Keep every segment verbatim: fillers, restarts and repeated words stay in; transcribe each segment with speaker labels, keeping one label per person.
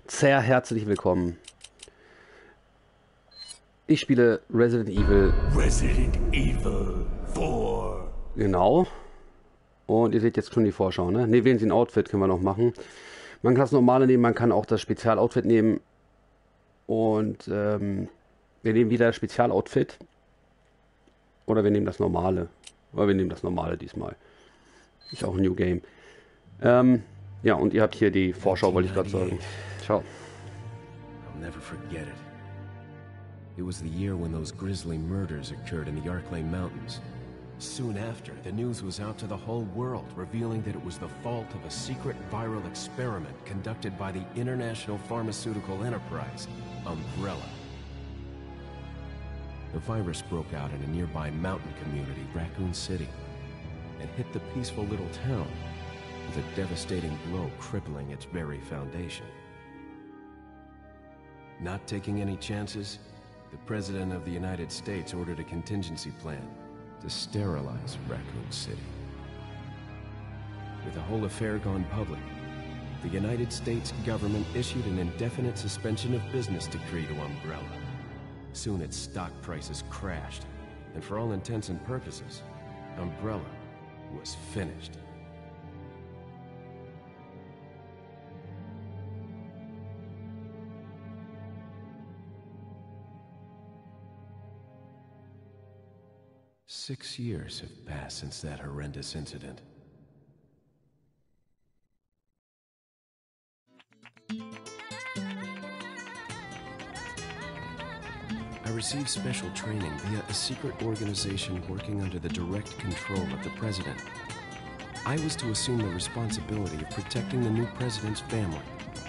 Speaker 1: Sehr herzlich willkommen. Ich spiele Resident Evil.
Speaker 2: Resident Evil vier.
Speaker 1: Genau. Und ihr seht jetzt schon die Vorschau, ne? Ne, wählen Sie ein Outfit, können wir noch machen. Man kann das normale nehmen, man kann auch das Spezialoutfit nehmen. Und ähm, wir nehmen wieder das Spezialoutfit. Oder wir nehmen das normale. Oder wir nehmen das normale diesmal. Ist auch ein New Game. Ähm, ja, und ihr habt hier die Vorschau, wollte ich gerade sagen. Ciao.
Speaker 3: I'll never forget it. It was the year when those grisly murders occurred in the Arklay Mountains. Soon after, the news was out to the whole world, revealing that it was the fault of a secret viral experiment conducted by the international pharmaceutical enterprise, Umbrella. The virus broke out in a nearby mountain community, Raccoon City, and hit the peaceful little town with a devastating blow crippling its very foundation. Not taking any chances, the President of the United States ordered a contingency plan to sterilize Raccoon City. With the whole affair gone public, the United States government issued an indefinite suspension of business decree to Umbrella. Soon its stock prices crashed, and for all intents and purposes, Umbrella was finished. Six years have passed since that horrendous incident. I received special training via a secret organization working under the direct control of the president. I was to assume the responsibility of protecting the new president's family.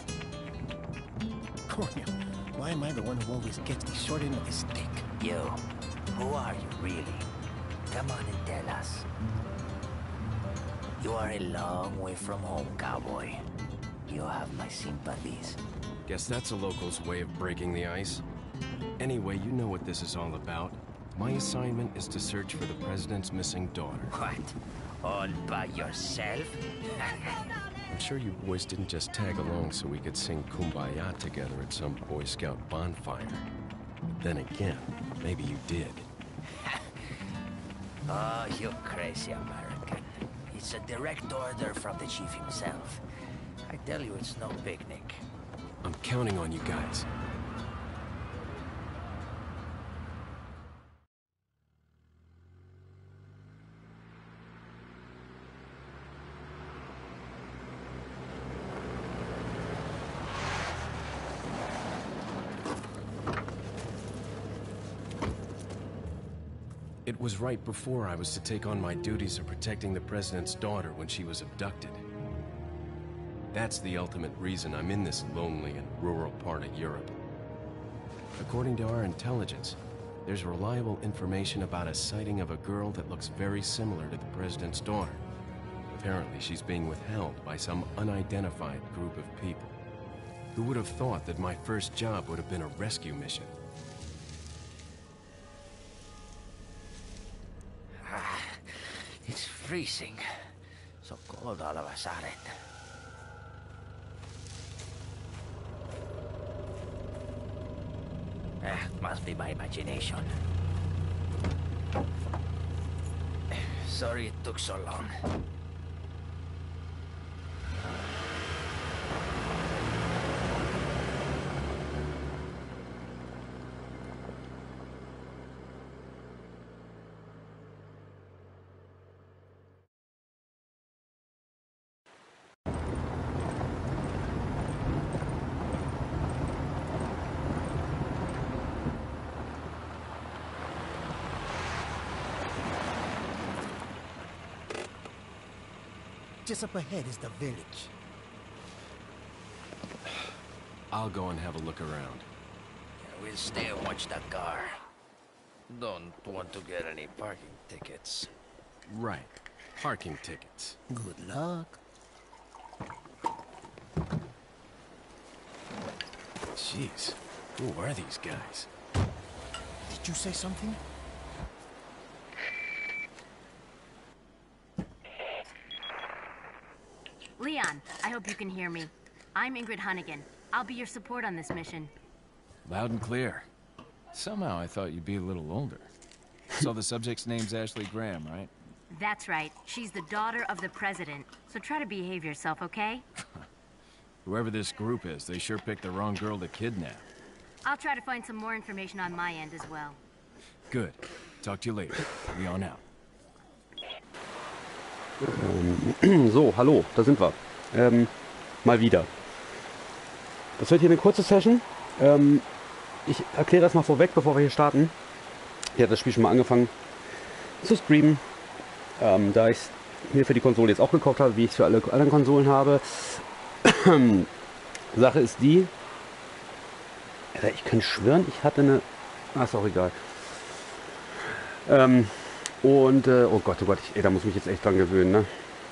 Speaker 4: Cornel, why am I the one who always gets the short end of the stick?
Speaker 5: You, who are you really? Come on and tell us. You are a long way from home, cowboy. You have my sympathies.
Speaker 3: Guess that's a local's way of breaking the ice. Anyway, you know what this is all about. My assignment is to search for the president's missing daughter.
Speaker 5: What? All by yourself?
Speaker 3: I'm sure you boys didn't just tag along so we could sing Kumbaya together at some Boy Scout bonfire. But then again, maybe you did.
Speaker 5: Oh, you crazy American. It's a direct order from the chief himself. I tell you, it's no picnic.
Speaker 3: I'm counting on you guys. It was right before I was to take on my duties of protecting the president's daughter when she was abducted. That's the ultimate reason I'm in this lonely and rural part of Europe. According to our intelligence, there's reliable information about a sighting of a girl that looks very similar to the president's daughter. Apparently, she's being withheld by some unidentified group of people. Who would have thought that my first job would have been a rescue mission?
Speaker 5: It's freezing. So cold all of a sudden. Ah, must be my imagination. Sorry it took so long.
Speaker 4: Just up ahead is the village.
Speaker 3: I'll go and have a look around.
Speaker 5: Yeah, we'll stay and watch that car. Don't want to get any parking tickets.
Speaker 3: Right. Parking tickets.
Speaker 4: Good luck.
Speaker 3: Jeez. Who are these guys?
Speaker 4: Did you say something?
Speaker 6: Leon, I hope you can hear me. I'm Ingrid Hunnigan. I'll be your support on this mission.
Speaker 7: Loud and clear. Somehow I thought you'd be a little older. So the subject's name's Ashley Graham, right?
Speaker 6: That's right. She's the daughter of the president. So try to behave yourself, okay?
Speaker 7: Whoever this group is, they sure picked the wrong girl to kidnap.
Speaker 6: I'll try to find some more information on my end as well.
Speaker 7: Good. Talk to you later. We on out.
Speaker 1: Ähm, so, hallo, da sind wir. Ähm, mal wieder. Das wird hier eine kurze Session. Ähm, ich erkläre das mal vorweg, bevor wir hier starten. Ich habe das Spiel schon mal angefangen zu streamen. Ähm, da ich es mir für die Konsole jetzt auch gekauft habe, wie ich es für alle anderen Konsolen habe. Sache ist die, Alter, ich kann schwören, ich hatte eine... Ach, ist auch egal. Ähm, und, äh, oh Gott, oh Gott, ich, ey, da muss ich mich jetzt echt dran gewöhnen, ne?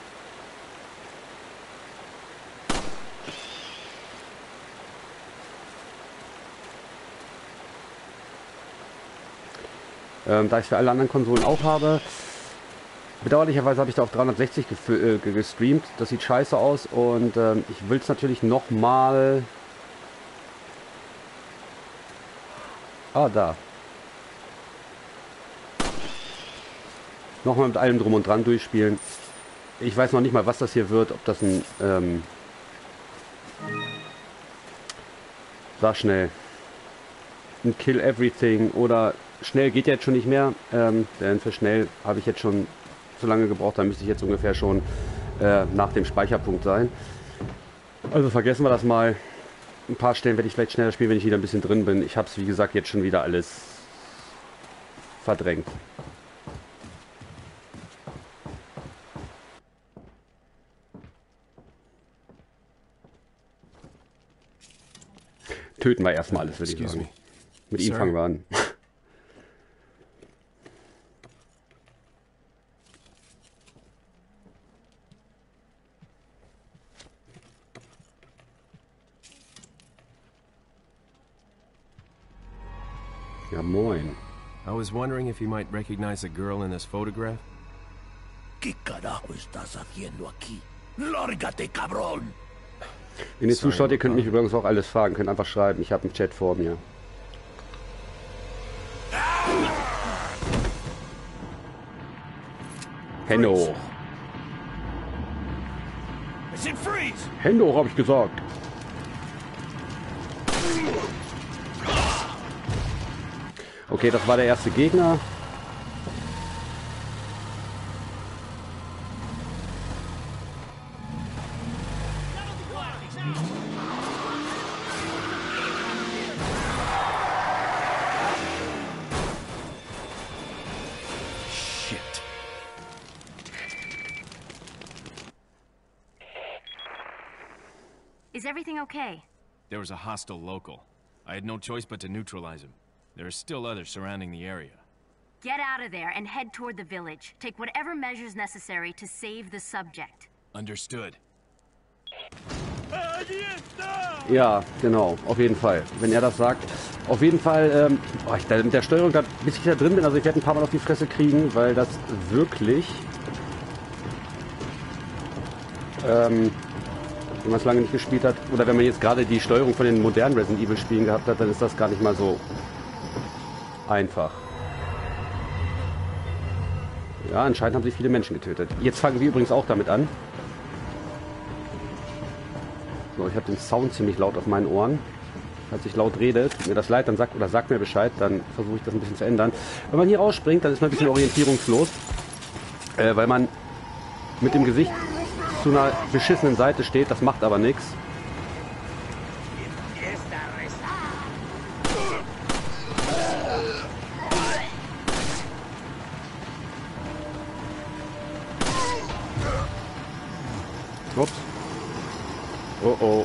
Speaker 1: Ähm, da ich es für alle anderen Konsolen auch habe. Bedauerlicherweise habe ich da auf dreihundertsechzig äh, gestreamt. Das sieht scheiße aus und ähm, ich will es natürlich nochmal... Ah, da. Nochmal mit allem drum und dran durchspielen. Ich weiß noch nicht mal, was das hier wird. Ob das ein... Ähm, sag schnell. Ein Kill Everything oder... Schnell geht jetzt schon nicht mehr, ähm, denn für schnell habe ich jetzt schon so lange gebraucht, da müsste ich jetzt ungefähr schon äh, nach dem Speicherpunkt sein. Also vergessen wir das mal. Ein paar Stellen werde ich vielleicht schneller spielen, wenn ich wieder ein bisschen drin bin. Ich habe es, wie gesagt, jetzt schon wieder alles verdrängt. Töten wir erstmal alles, würde ich sagen. Mit ihm fangen wir an. Ja, moin.
Speaker 3: I was wondering if you might recognize a girl in this photograph.
Speaker 2: ¿Qué carajo estás haciendo aquí? ¡Lárgate, cabrón!
Speaker 1: Wenn ihr zuschaut, ihr könnt mich übrigens auch alles fragen, könnt einfach schreiben. Ich habe einen Chat vor mir. Hände hoch. Hände hoch, habe ich gesagt. Okay, das war der erste Gegner.
Speaker 7: Shit.
Speaker 6: Is everything okay?
Speaker 3: There was a hostile local. I had no choice but to neutralize him. There are still others surrounding the area.
Speaker 6: Get out of there and head toward the village. Take whatever measures necessary to save the subject.
Speaker 3: Understood.
Speaker 1: Ja, genau, auf jeden Fall. Wenn er das sagt. Auf jeden Fall, ähm, oh, ich, mit der Steuerung, da, bis ich da drin bin, also ich werde ein paar Mal auf die Fresse kriegen, weil das wirklich, ähm, wenn man es lange nicht gespielt hat, oder wenn man jetzt gerade die Steuerung von den modernen Resident Evil Spielen gehabt hat, dann ist das gar nicht mal so einfach. Ja, anscheinend haben sich viele Menschen getötet. Jetzt fangen wir übrigens auch damit an. So, ich habe den Sound ziemlich laut auf meinen Ohren. Falls ich laut rede, tut mir das leid, dann sagt oder sagt mir Bescheid, dann versuche ich das ein bisschen zu ändern. Wenn man hier rausspringt, dann ist man ein bisschen orientierungslos, äh, weil man mit dem Gesicht zu einer beschissenen Seite steht, das macht aber nichts. Ups. Oh oh.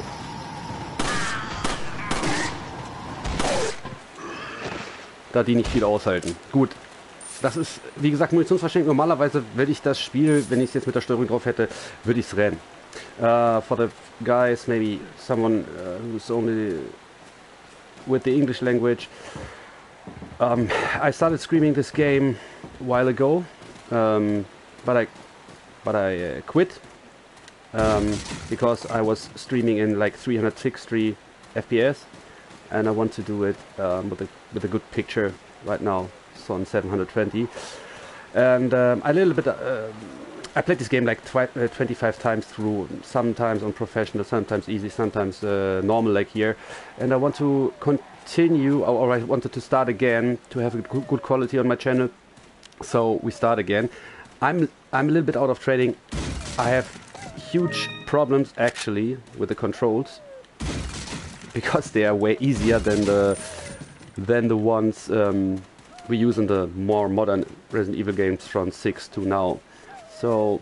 Speaker 1: Da die nicht viel aushalten. Gut. Das ist, wie gesagt, Munitionsverschenken. Normalerweise würde ich das Spiel, wenn ich es jetzt mit der Steuerung drauf hätte, würde ich es rennen. Uh, for the guys, maybe someone uh, who's only with the English language. Um, I started streaming this game a while ago, um, but I, but I uh, quit. Um, because I was streaming in like three sixty F P S, and I want to do it um, with a with a good picture right now. It's on seven hundred twenty, and um, a little bit. Uh, I played this game like twi uh, twenty-five times through. Sometimes on professional, sometimes easy, sometimes uh, normal, like here. And I want to continue, or, or I wanted to start again to have a good, good quality on my channel. So we start again. I'm I'm a little bit out of training. I have huge problems actually with the controls because they are way easier than the than the ones um, we use in the more modern Resident Evil games from six to now. So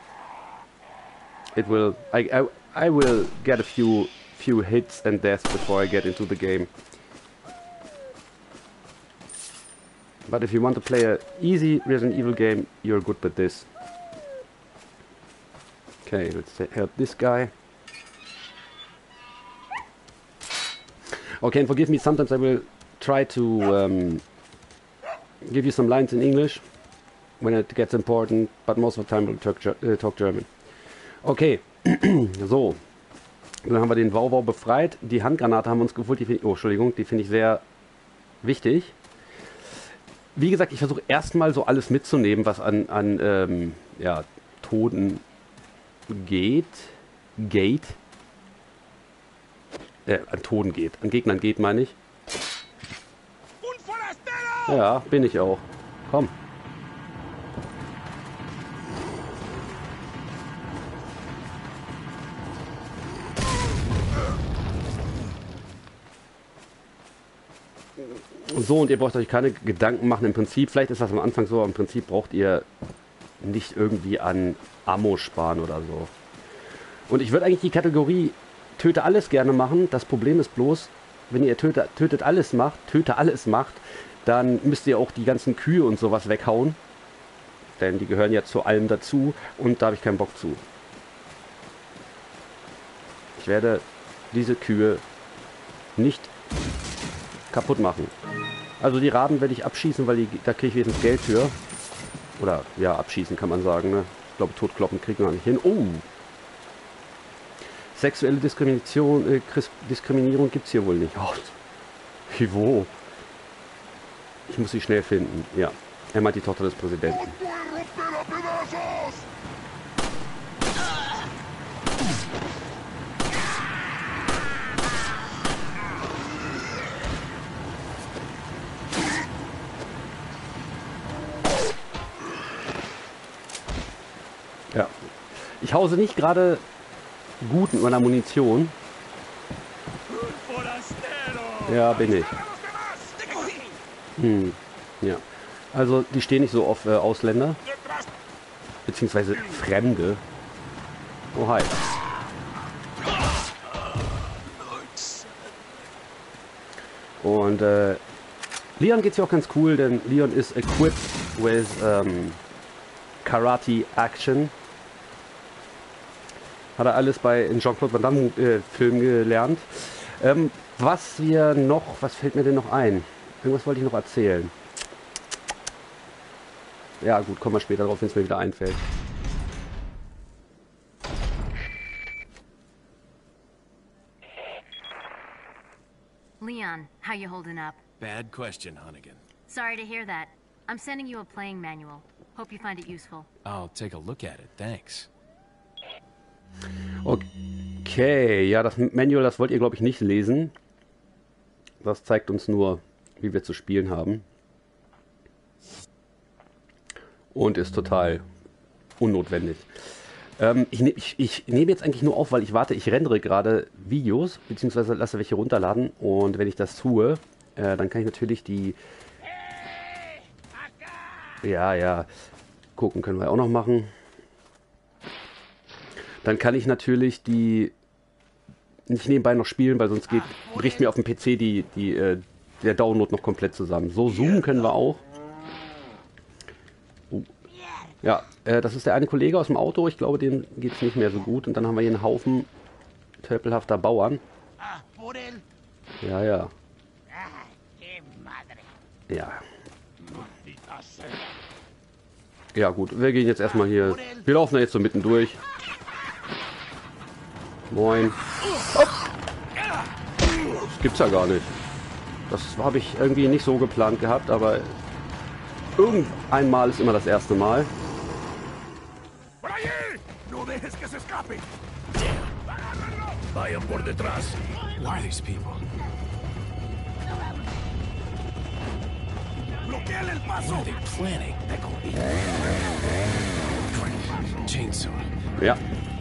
Speaker 1: it will I, I I will get a few few hits and deaths before I get into the game. But if you want to play an easy Resident Evil game, you're good with this. Okay, let's help this guy. Okay, and forgive me, sometimes I will try to um, give you some lines in English when it gets important, but most of the time we'll talk, uh, talk German. Okay, so. Dann haben wir den Wauwau befreit. Die Handgranate haben wir uns geholt. Die find ich, oh, Entschuldigung, die finde ich sehr wichtig. Wie gesagt, ich versuche erstmal so alles mitzunehmen, was an, an ähm, ja, Toten geht. Geht. Äh, an Toten geht. An Gegnern geht, meine ich. Ja, bin ich auch. Komm. So, und ihr braucht euch keine Gedanken machen. Im Prinzip, vielleicht ist das am Anfang so, aber im Prinzip braucht ihr nicht irgendwie an Ammo sparen oder so. Und ich würde eigentlich die Kategorie Töte alles gerne machen. Das Problem ist bloß, wenn ihr töte, tötet alles macht, töte alles macht, dann müsst ihr auch die ganzen Kühe und sowas weghauen. Denn die gehören ja zu allem dazu und da habe ich keinen Bock zu. Ich werde diese Kühe nicht kaputt machen. Also die Raben werde ich abschießen, weil die, da kriege ich wenigstens Geld für. Oder, ja, abschießen kann man sagen, ne? Ich glaube, totkloppen kriegen wir nicht hin. Oh! Sexuelle Diskrimination, äh, Diskriminierung gibt es hier wohl nicht. Oh, wie, wo? Ich muss sie schnell finden. Ja, er meint die Tochter des Präsidenten. Ja, ich hause nicht gerade gut mit meiner Munition. Ja, bin ich. Hm, ja. Also, die stehen nicht so auf äh, Ausländer. Beziehungsweise Fremde. Oh, hi. Und äh, Leon geht's ja auch ganz cool, denn Leon ist equipped with ähm, Karate Action. Hat er alles bei in Jean-Claude Van Damme äh, Film gelernt. Ähm, was wir noch, was fällt mir denn noch ein? Irgendwas wollte ich noch erzählen. Ja gut, kommen wir später drauf, wenn es mir wieder einfällt.
Speaker 6: Leon, how you holding up?
Speaker 3: Bad question, Hunnigan.
Speaker 6: Sorry to hear that. I'm sending you a playing manual. Hope you find it useful.
Speaker 3: I'll take a look at it, thanks.
Speaker 1: Okay, ja, das Manual, das wollt ihr, glaube ich, nicht lesen. Das zeigt uns nur, wie wir zu spielen haben. Und ist total unnotwendig. Ähm, ich, ne ich, ich nehme jetzt eigentlich nur auf, weil ich warte, ich rendere gerade Videos, beziehungsweise lasse welche runterladen. Und wenn ich das tue, äh, dann kann ich natürlich die... Ja, ja, gucken können wir auch noch machen. Dann kann ich natürlich die nicht nebenbei noch spielen, weil sonst geht, bricht mir auf dem P C die, die, äh, der Download noch komplett zusammen. So, zoomen können wir auch. Uh. Ja, äh, das ist der eine Kollege aus dem Auto. Ich glaube, dem geht es nicht mehr so gut. Und dann haben wir hier einen Haufen tölpelhafter Bauern. Ja, ja. Ja. Ja gut, wir gehen jetzt erstmal hier. Wir laufen da jetzt so mitten durch. Moin. Oh. Das gibt's ja gar nicht. Das habe ich irgendwie nicht so geplant gehabt, aber irgendein Mal ist immer das erste Mal.
Speaker 2: Vayan por detrás.
Speaker 3: Who are these people?
Speaker 2: Bloqueen el paso.
Speaker 3: What are they planning? Chainsaw.
Speaker 1: Ja.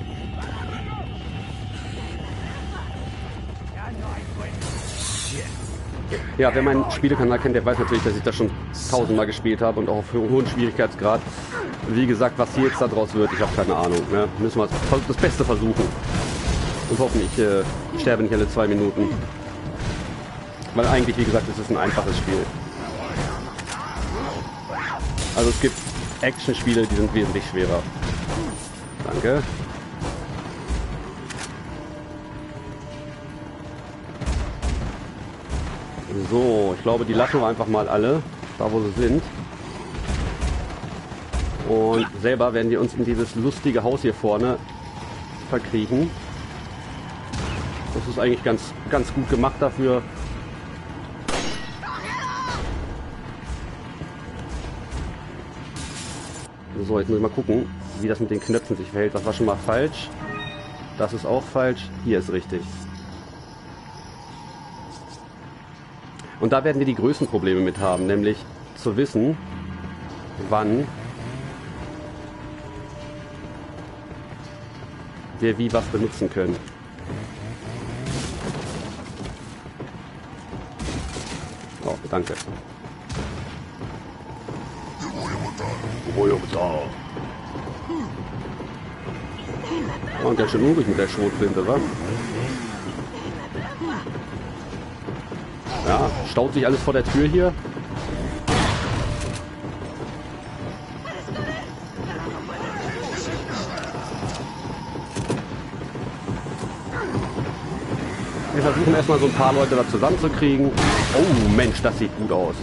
Speaker 1: Ja, wer meinen Spielekanal kennt, der weiß natürlich, dass ich das schon tausendmal gespielt habe und auch auf hohen Schwierigkeitsgrad. Wie gesagt, was hier jetzt daraus wird, ich habe keine Ahnung. Ne? Müssen wir das Beste versuchen. Und hoffen, ich äh, sterbe nicht alle zwei Minuten. Weil eigentlich, wie gesagt, es ist ein einfaches Spiel. Also es gibt Action-Spiele, die sind wesentlich schwerer. Danke. So, ich glaube, die lassen wir einfach mal alle, da wo sie sind. Und selber werden wir uns in dieses lustige Haus hier vorne verkriechen. Das ist eigentlich ganz, ganz gut gemacht dafür. So, jetzt muss ich mal gucken, wie das mit den Knöpfen sich verhält. Das war schon mal falsch. Das ist auch falsch. Hier ist richtig. Und da werden wir die größten Probleme mit haben, nämlich zu wissen, wann wir wie was benutzen können. Oh, danke. Und ganz schön unruhig mit der Schrotflinte, wa? Ja, staut sich alles vor der Tür hier. Wir versuchen erstmal so ein paar Leute da zusammenzukriegen. Oh Mensch, das sieht gut aus.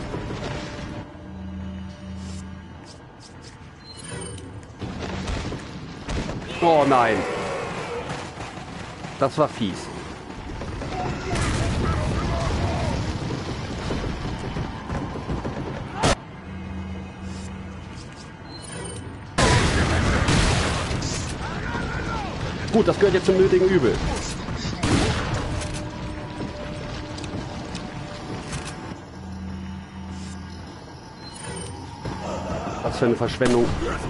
Speaker 1: Oh nein. Das war fies. Gut, das gehört jetzt zum nötigen Übel. Was für eine Verschwendung.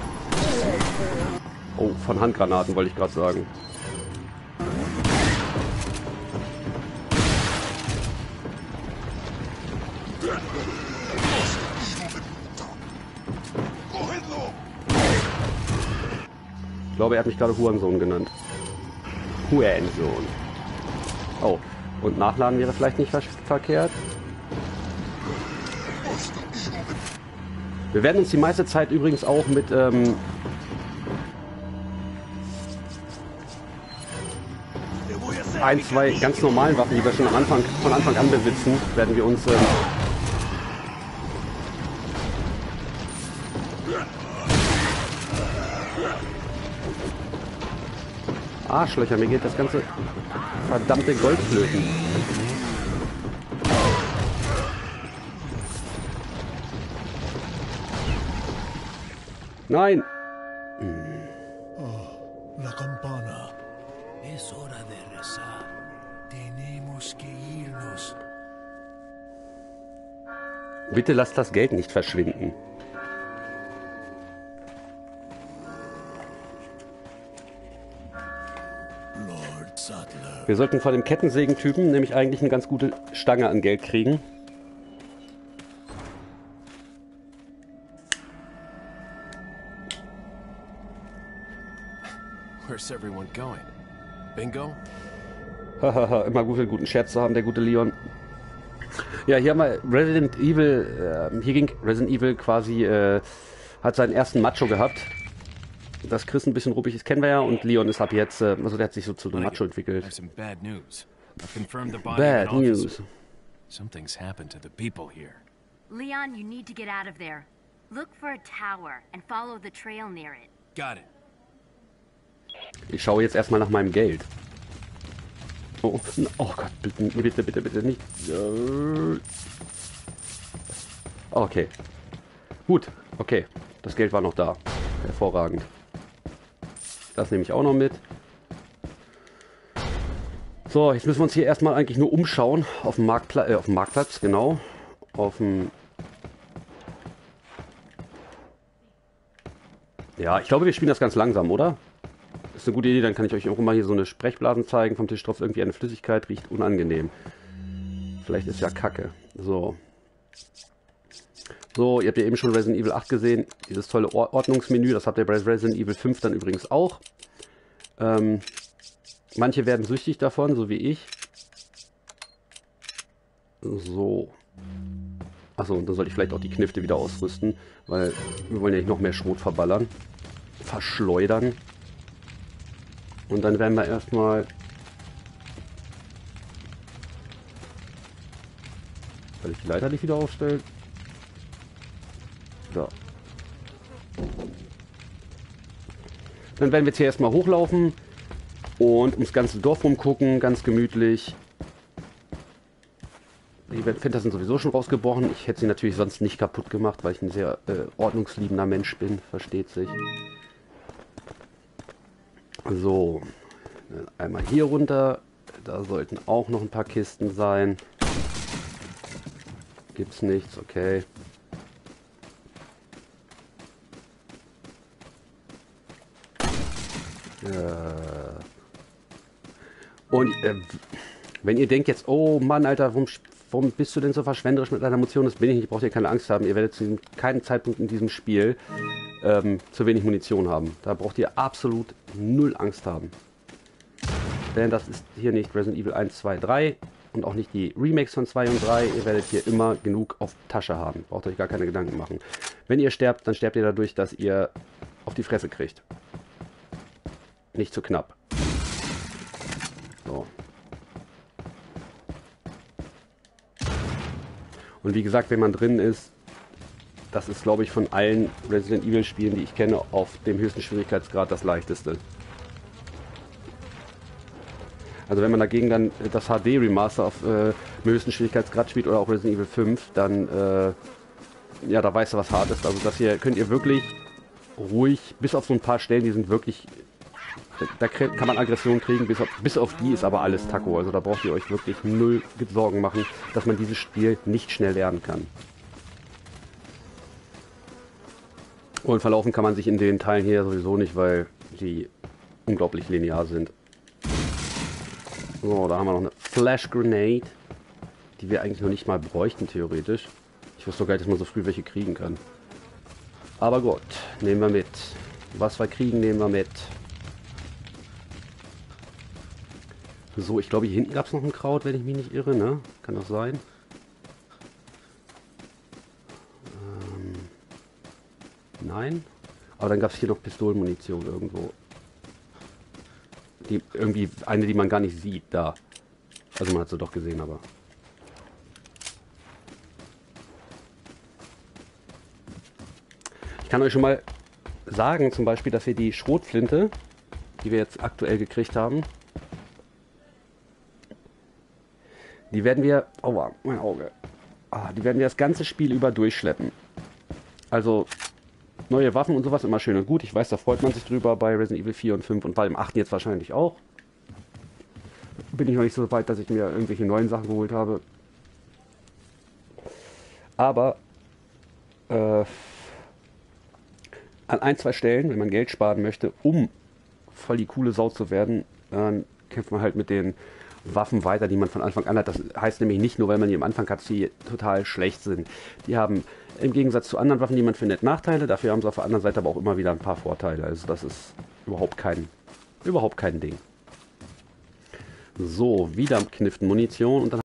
Speaker 1: Oh, von Handgranaten wollte ich gerade sagen. Ich glaube, er hat mich gerade Hurensohn genannt. Hurensohn. Oh, und nachladen wäre vielleicht nicht ver verkehrt. Wir werden uns die meiste Zeit übrigens auch mit ähm, ein, zwei ganz normalen Waffen, die wir schon am Anfang, von Anfang an besitzen, werden wir uns ähm, Arschlöcher, mir geht das ganze verdammte Gold flöten. Nein!
Speaker 2: Oh, la campana. Es hora de rezar. Tenemos que irnos.
Speaker 1: Bitte lasst das Geld nicht verschwinden.
Speaker 2: Lord Sattler.
Speaker 1: Wir sollten von dem Kettensägentypen nämlich eigentlich eine ganz gute Stange an Geld kriegen.
Speaker 3: Where's everyone going? Bingo?
Speaker 1: Hahaha, immer gut, einen guten Scherz zu haben, der gute Leon. Ja, hier haben wir Resident Evil, äh, hier ging Resident Evil quasi, äh, hat seinen ersten Macho gehabt. Dass Chris ein bisschen ruppig ist, kennen wir ja, und Leon ist ab jetzt, äh, also der hat sich so zu einem Macho entwickelt.
Speaker 3: Bad news. I've confirmed the body
Speaker 1: Bad
Speaker 3: of an officer.
Speaker 1: news.
Speaker 3: Something's happened to the people here.
Speaker 6: Leon, you need to get out of there. Look for a tower and follow the trail near it.
Speaker 3: Got it.
Speaker 1: Ich schaue jetzt erstmal nach meinem Geld. Oh, oh Gott, bitte, bitte, bitte, bitte nicht. Okay. Gut, okay. Das Geld war noch da. Hervorragend. Das nehme ich auch noch mit. So, jetzt müssen wir uns hier erstmal eigentlich nur umschauen. Auf dem Marktplatz, äh, auf dem Marktplatz, genau. Auf dem... Ja, ich glaube, wir spielen das ganz langsam, oder? Das ist eine gute Idee, dann kann ich euch auch mal hier so eine Sprechblasen zeigen. Vom Tisch drauf irgendwie eine Flüssigkeit, riecht unangenehm. Vielleicht ist ja Kacke. So. So, ihr habt ja eben schon Resident Evil acht gesehen. Dieses tolle Ordnungsmenü, das habt ihr bei Resident Evil fünf dann übrigens auch. Ähm, manche werden süchtig davon, so wie ich. So. Achso, und dann sollte ich vielleicht auch die Knifte wieder ausrüsten, weil wir wollen ja nicht noch mehr Schrot verballern. Verschleudern. Und dann werden wir erstmal... Soll ich die Leiter nicht wieder aufstellen? So. Dann werden wir jetzt hier erstmal hochlaufen und ums ganze Dorf rumgucken, ganz gemütlich. Die Fenster sind sowieso schon rausgebrochen. Ich hätte sie natürlich sonst nicht kaputt gemacht, weil ich ein sehr äh, ordnungsliebender Mensch bin, versteht sich. So, einmal hier runter. Da sollten auch noch ein paar Kisten sein. Gibt's nichts, okay. Äh. Und äh, wenn ihr denkt jetzt, oh Mann, Alter, warum, warum bist du denn so verschwenderisch mit deiner Munition? Das bin ich nicht, braucht ihr keine Angst haben. Ihr werdet zu keinem Zeitpunkt in diesem Spiel ähm, zu wenig Munition haben. Da braucht ihr absolut null Angst haben. Denn das ist hier nicht Resident Evil eins, zwei, drei und auch nicht die Remakes von zwei und drei. Ihr werdet hier immer genug auf Tasche haben. Braucht euch gar keine Gedanken machen. Wenn ihr sterbt, dann sterbt ihr dadurch, dass ihr auf die Fresse kriegt. Nicht zu knapp. So. Und wie gesagt, wenn man drin ist, das ist, glaube ich, von allen Resident Evil Spielen, die ich kenne, auf dem höchsten Schwierigkeitsgrad das leichteste. Also wenn man dagegen dann das H D Remaster auf äh, dem höchsten Schwierigkeitsgrad spielt oder auch Resident Evil fünf, dann äh, ja, da weißt du, was hart ist. Also das hier könnt ihr wirklich ruhig, bis auf so ein paar Stellen, die sind wirklich, da, da kann man Aggression kriegen, bis auf, bis auf die ist aber alles Taco. Also da braucht ihr euch wirklich null Sorgen machen, dass man dieses Spiel nicht schnell lernen kann. Und verlaufen kann man sich in den Teilen hier sowieso nicht, weil die unglaublich linear sind. So, da haben wir noch eine Flash Grenade, die wir eigentlich noch nicht mal bräuchten, theoretisch. Ich wusste doch gar nicht, dass man so früh welche kriegen kann. Aber gut, nehmen wir mit. Was wir kriegen, nehmen wir mit. So, ich glaube, hier hinten gab es noch ein Kraut, wenn ich mich nicht irre, ne? Kann das sein? Ähm, nein. Aber dann gab es hier noch Pistolenmunition irgendwo. Die, irgendwie eine, die man gar nicht sieht, da. Also man hat sie doch gesehen, aber... Ich kann euch schon mal sagen, zum Beispiel, dass wir die Schrotflinte, die wir jetzt aktuell gekriegt haben, die werden wir... Aua, mein Auge. Ah, die werden wir das ganze Spiel über durchschleppen. Also... Neue Waffen und sowas immer schön und gut. Ich weiß, da freut man sich drüber bei Resident Evil vier und fünf und bei dem achten jetzt wahrscheinlich auch. Bin ich noch nicht so weit, dass ich mir irgendwelche neuen Sachen geholt habe. Aber äh, an ein, zwei Stellen, wenn man Geld sparen möchte, um voll die coole Sau zu werden, dann kämpft man halt mit den Waffen weiter, die man von Anfang an hat. Das heißt nämlich nicht nur, weil man die am Anfang hat, die total schlecht sind. Die haben im Gegensatz zu anderen Waffen, die man findet, Nachteile. Dafür haben sie auf der anderen Seite aber auch immer wieder ein paar Vorteile. Also das ist überhaupt kein, überhaupt kein Ding. So, wieder Kniften Munition und dann